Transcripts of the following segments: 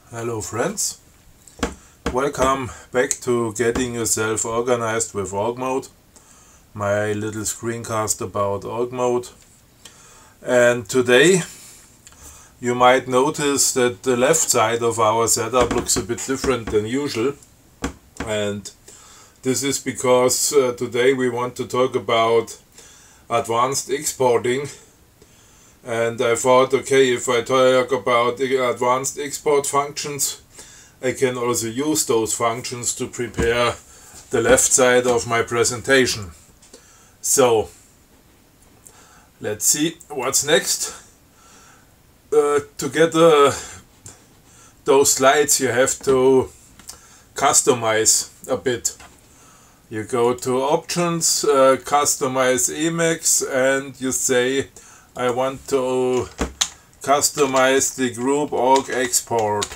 Hello friends, welcome back to Getting Yourself Organized with Org Mode, my little screencast about Org Mode. And today you might notice that the left side of our setup looks a bit different than usual, and this is because today we want to talk about advanced exporting. And I thought, okay, if I talk about the advanced export functions, I can also use those functions to prepare the left side of my presentation. So, let's see what's next. To get those slides, you have to customize a bit. You go to Options, Customize Emacs, and you say, I want to customize the group org export.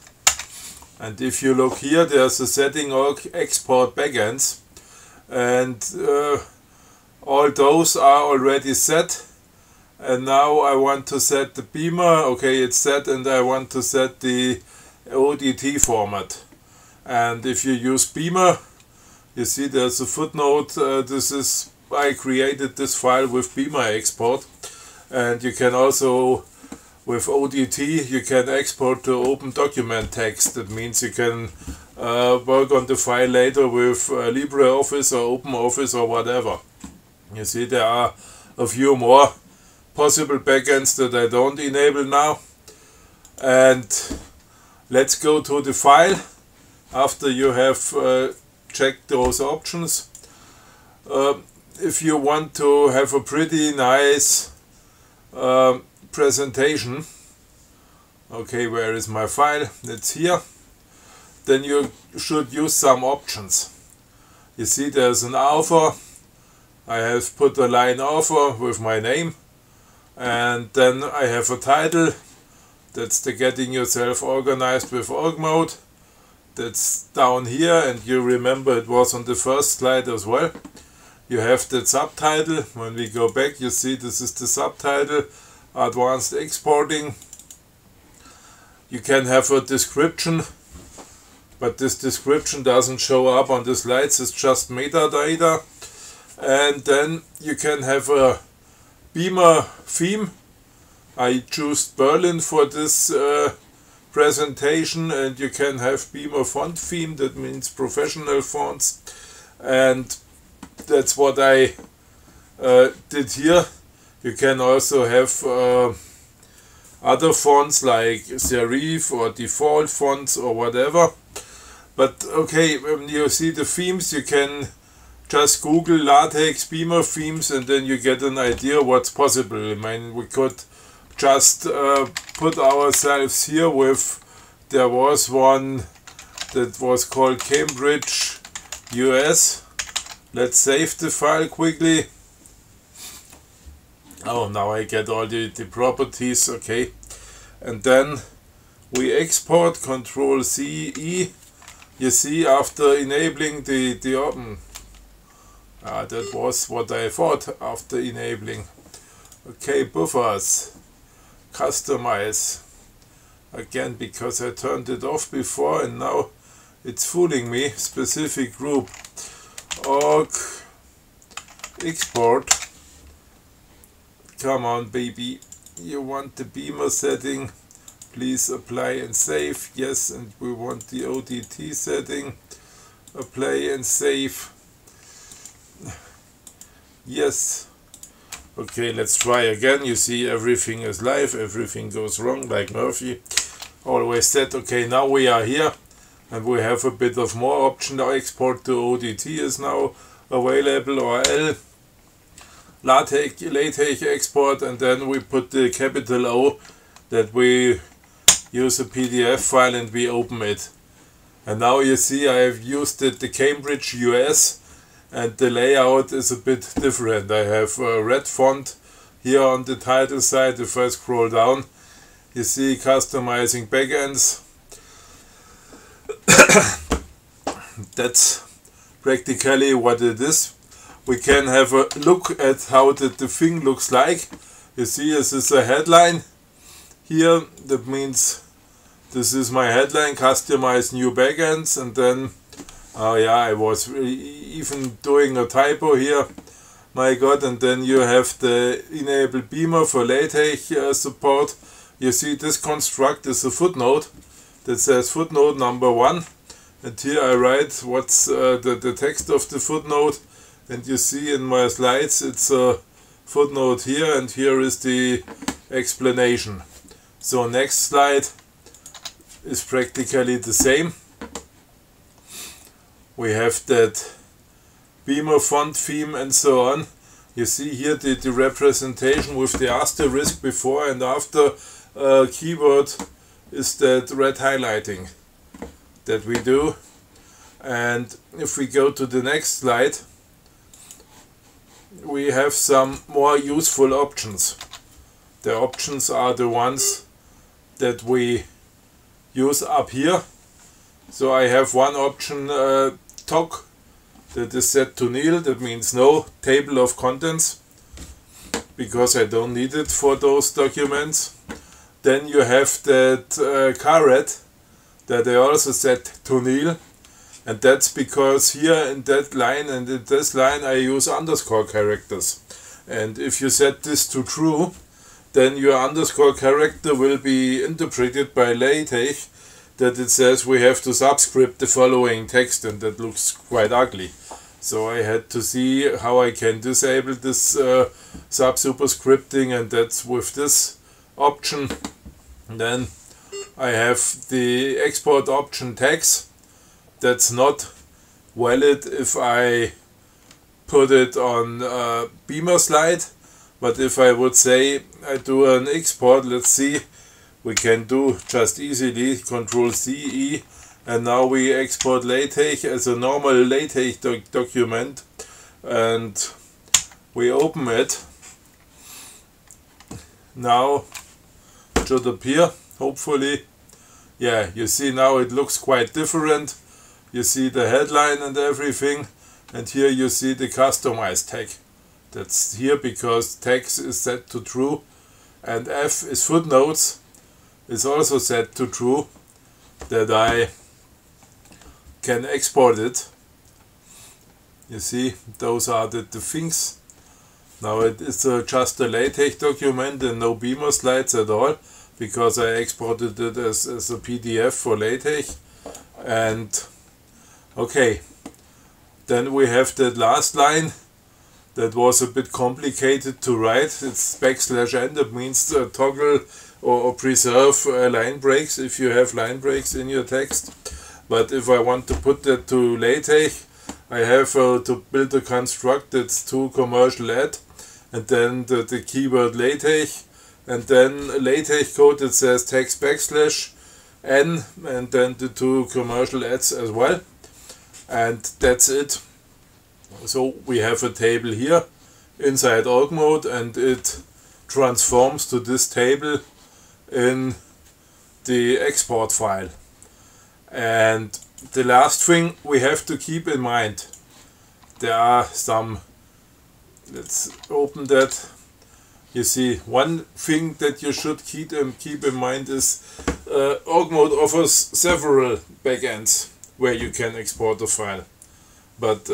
And if you look here, there's a setting org export backends, and all those are already set. And now I want to set the beamer. Okay, it's set, and I want to set the ODT format. And if you use beamer, you see there's a footnote. I created this file with beamer export. And you can also, with ODT, you can export to open document text. That means you can work on the file later with LibreOffice or OpenOffice or whatever. You see there are a few more possible backends that I don't enable now. And let's go to the file after you have checked those options. If you want to have a pretty nice presentation, okay, where is my file? It's here. Then you should use some options. You see there's an author. I have put a line author with my name, and then I have a title. That's the Getting Yourself Organized with Org Mode. That's down here, and you remember it was on the first slide as well. You have the subtitle. When we go back, you see this is the subtitle, Advanced Exporting. You can have a description, but this description doesn't show up on the slides, it's just metadata. And then you can have a beamer theme. I chose Berlin for this presentation, and you can have beamer font theme, that means professional fonts. And that's what I did here. You can also have other fonts like serif or default fonts or whatever. But okay, when you see the themes, you can just Google LaTeX beamer themes, and then you get an idea what's possible. I mean, we could just put ourselves here with, there was one that was called Cambridge US. Let's save the file quickly. Oh, now I get all the properties, okay. And then we export, Control C, E. You see, after enabling the open. That was what I thought after enabling. Okay, buffers. Customize. Again, because I turned it off before and now it's fooling me. Specific group. Org export. Come on, baby, you want the beamer setting, please apply and save. Yes, and we want the ODT setting, apply and save. Yes. Okay, let's try again. You see everything is live, everything goes wrong like Murphy always said. Okay, now we are here. And we have a bit of more option. Now export to ODT is now available, or L. LaTeX export, and then we put the capital O, that we use a PDF file and we open it. And now you see I have used the Cambridge US, and the layout is a bit different. I have a red font here on the title side. If I scroll down, you see customizing backends. That's practically what it is. We can have a look at how the thing looks like. You see, this is a headline here. That means this is my headline, customize new backends, and then yeah, I was even doing a typo here, my god. And then you have the enable Beamer for LaTeX support. You see this construct is a footnote that says footnote number 1, and here I write what's the text of the footnote, and you see in my slides it's a footnote here, and here is the explanation. So next slide is practically the same. We have that Beamer font theme and so on. You see here the representation with the asterisk before and after keyword is that red highlighting that we do. And if we go to the next slide, we have some more useful options. The options are the ones that we use up here. So I have one option, TOC, that is set to nil. That means no table of contents, because I don't need it for those documents. Then you have that caret that I also set to nil, and that's because here in that line and in this line I use underscore characters. And if you set this to true, then your underscore character will be interpreted by LaTeX that it says we have to subscript the following text, and that looks quite ugly. So I had to see how I can disable this sub-superscripting, and that's with this option. And then I have the export option tags. That's not valid if I put it on a Beamer slide, but if I would say I do an export, let's see, we can do just easily Ctrl+C, E, and now we export LaTeX as a normal LaTeX document, and we open it. Now it should appear, hopefully. Yeah, you see now it looks quite different. You see the headline and everything, and here you see the customized tag. That's here because text is set to true, and F is footnotes is also set to true, that I can export it. You see, those are the things. Now it is just a LaTeX document and no Beamer slides at all, because I exported it as a PDF for LaTeX. And okay, then we have that last line that was a bit complicated to write. It's \n, that means toggle or preserve line breaks if you have line breaks in your text. But if I want to put that to LaTeX, I have to build a construct that's to commercial add, and then the keyword LaTeX, and then LaTeX code that says text \n, and then the two commercial adds as well. And that's it. So we have a table here inside org mode, and it transforms to this table in the export file. And the last thing we have to keep in mind, there are some, let's open that. You see, one thing that you should keep in mind is org mode offers several backends where you can export a file, but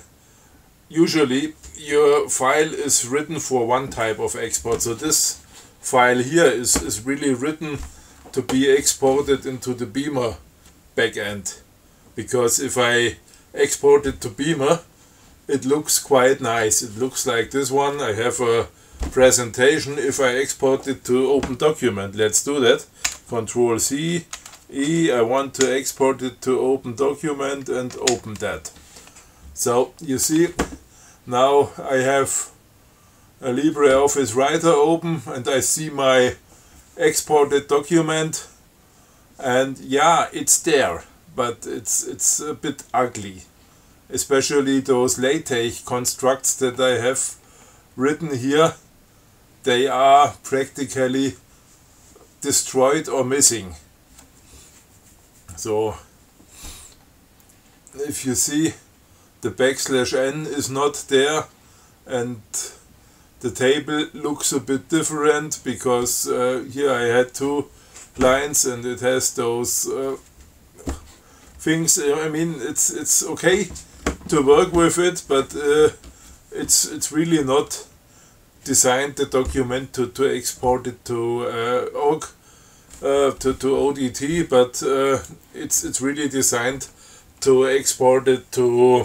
usually your file is written for one type of export. So this file here is really written to be exported into the Beamer backend, because if I export it to Beamer, it looks quite nice. It looks like this one. I have a presentation. If I export it to Open Document, let's do that. Ctrl+C, E, I want to export it to Open Document and open that. So you see, now I have a LibreOffice Writer open, and I see my exported document, and yeah, it's there, but it's a bit ugly, especially those LaTeX constructs that I have written here. They are practically destroyed or missing. So if you see, the \n is not there, and the table looks a bit different, because here I had to lines, and it has those things. I mean, it's okay to work with it, but it's really not designed the document to export it to OGG, to ODT, but it's really designed to export it to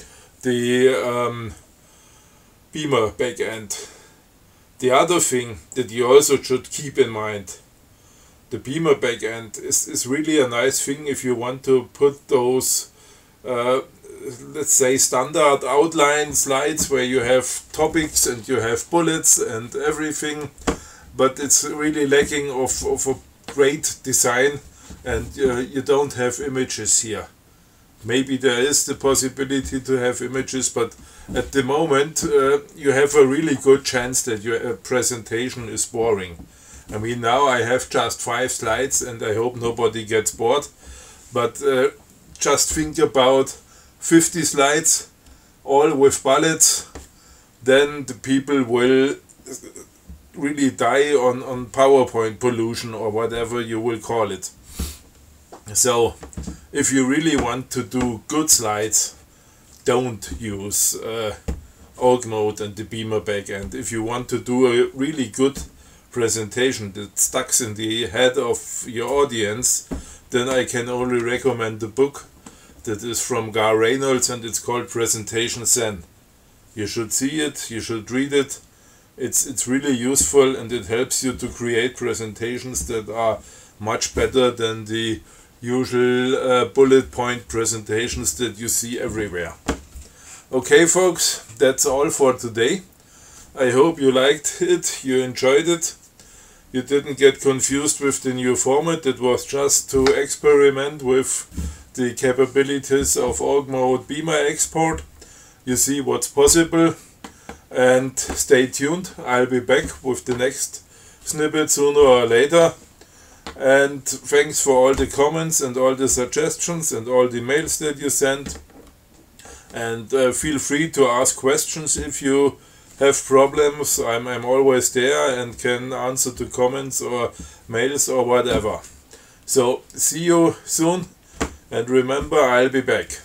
the Beamer backend. The other thing that you also should keep in mind, the Beamer backend is really a nice thing if you want to put those let's say standard outline slides where you have topics and you have bullets and everything, but it's really lacking of a great design, and you don't have images here. Maybe there is the possibility to have images, but at the moment you have a really good chance that your presentation is boring. I mean, now I have just 5 slides and I hope nobody gets bored, but just think about 50 slides all with bullets, then the people will really die on PowerPoint pollution or whatever you will call it. So if you really want to do good slides, don't use OGG mode and the Beamer backend. If you want to do a really good presentation that sticks in the head of your audience, then I can only recommend the book that is from Gar Reynolds, and it's called Presentation Zen. You should see it, you should read it. It's really useful, and it helps you to create presentations that are much better than the usual bullet point presentations that you see everywhere. Okay folks, that's all for today. I hope you liked it, you enjoyed it. You didn't get confused with the new format. It was just to experiment with the capabilities of OGG mode Beamer export. You see what's possible, and stay tuned. I'll be back with the next snippet sooner or later. And thanks for all the comments and all the suggestions and all the mails that you sent. And feel free to ask questions if you have problems. I'm always there and can answer to comments or mails or whatever. So see you soon, and remember, I'll be back.